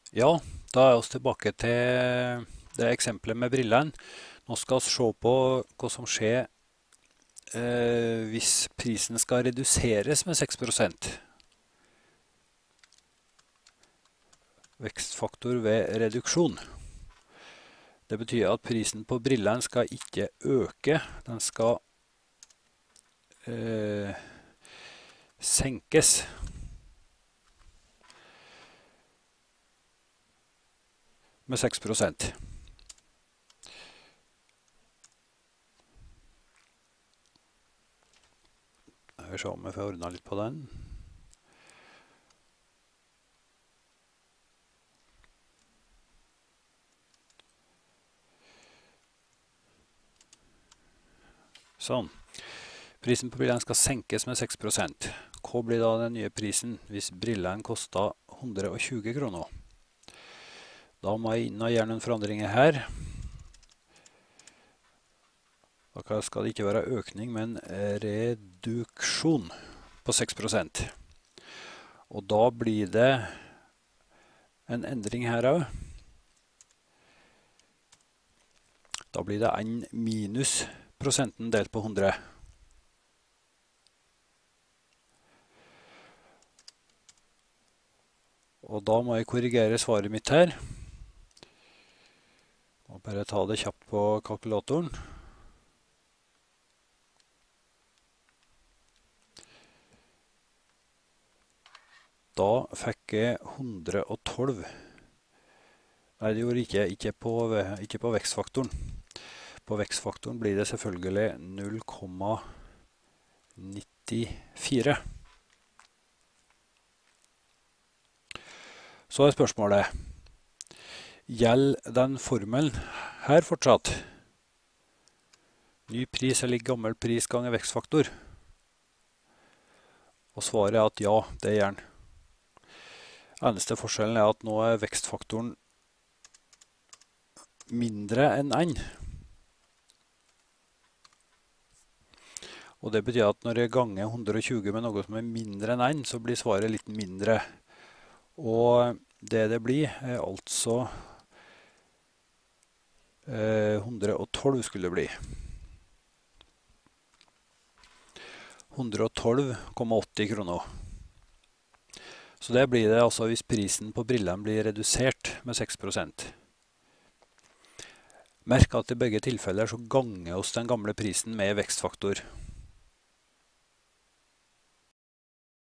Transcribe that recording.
Ja, da er vi tilbake til det eksempelet med brillene. Nå skal vi se på hva som skjer hvis prisen skal reduseres med 6%. Vekstfaktor ved reduksjon. Det betyr at prisen på brillene skal ikke øke, den skal senkes. Med 6%. Jeg vil se om jeg får ordnet litt på den. Sånn. Prisen på brillene skal senkes med 6%. Hva blir da den nye prisen hvis brillene koster 120 kroner? Da må jeg inn og gjøre noen forandringer her. Da skal det ikke være økning, men reduksjon på 6%. Og da blir det en endring her også. Da blir det n minus prosenten delt på 100. Og da må jeg korrigere svaret mitt her. Og bare ta det kjapt på kalkulatoren. Da fikk jeg 112. Nei, det gjorde ikke på vekstfaktoren. På vekstfaktoren blir det selvfølgelig 0,94. Så er spørsmålet, gjelder den formelen her fortsatt? Ny pris eller gammel pris ganger vekstfaktor? Og svaret er at ja, det gjør den. Eneste forskjellen er at nå er vekstfaktoren mindre enn n. Og det betyr at når jeg ganger 120 med noe som er mindre enn n, så blir svaret litt mindre. Og det blir er altså 112 skulle det bli. 112,80 kroner. Så det blir det altså hvis prisen på brillene blir redusert med 6%. Merk at i begge tilfeller så ganger oss den gamle prisen med vekstfaktor.